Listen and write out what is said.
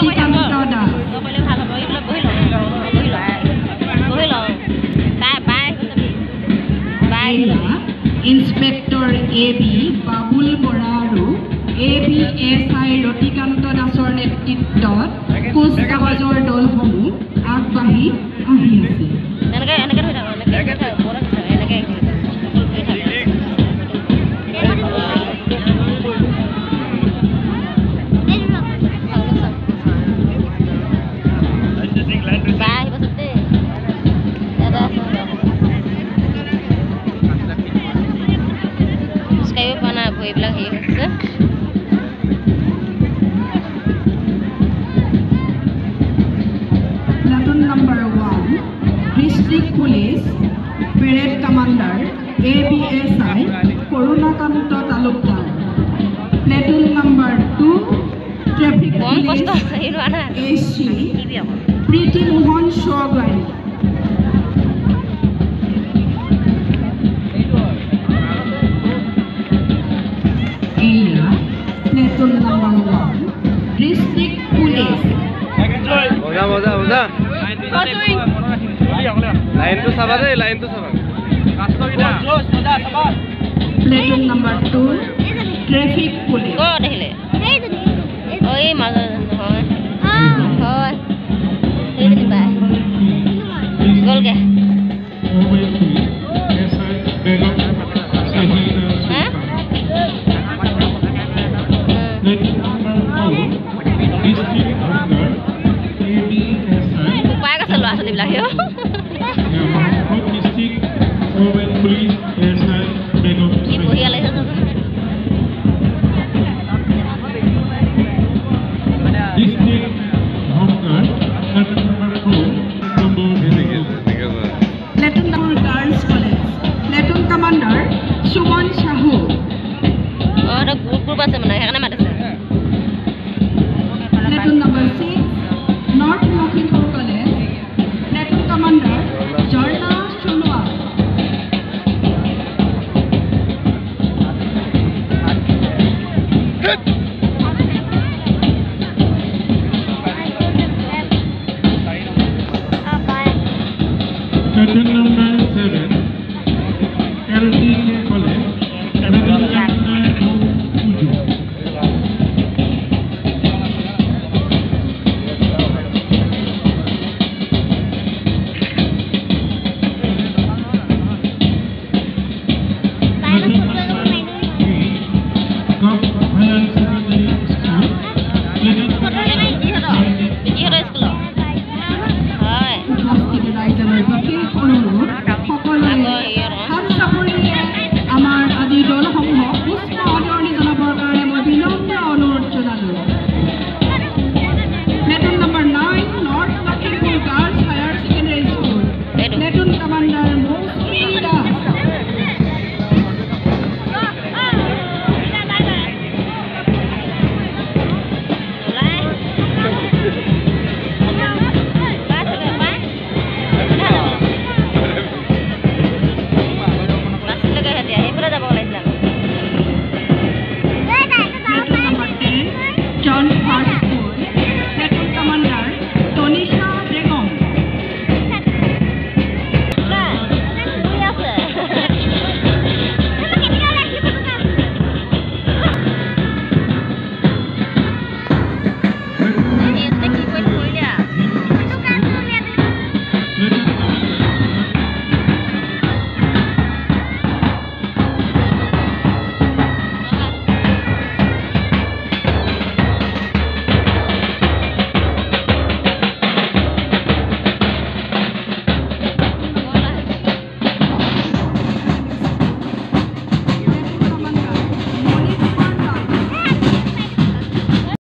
Ratikanta Das inspector AB Babul Bora আৰু ABSI Ratikanta দাসৰ নেতৃত্বত কুচকাৱাজৰ দলসমূহ আগবাঢ়ি আহি আছে। Platoon number 1, District Police, Parade Commander, ABSI, Korunakanto Talukdar. Platoon number 2, Traffic Police, AC, Priti Mohan Shogwari. Platoon number 1, District Police. Platoon number 2, Traffic Police. Lupa ka sa luwa sa nila yun.